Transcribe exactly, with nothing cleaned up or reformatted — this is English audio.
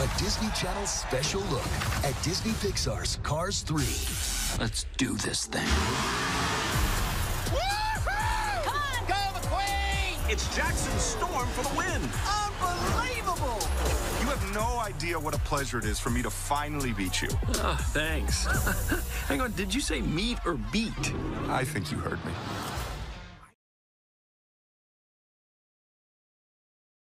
a Disney Channel special look at Disney Pixar's Cars three. Let's do this thing. Woohoo! Come on! Go McQueen! It's Jackson Storm for the win. Unbelievable! You have no idea what a pleasure it is for me to finally beat you. Oh, thanks. Hang on, did you say meet or beat? I think you heard me.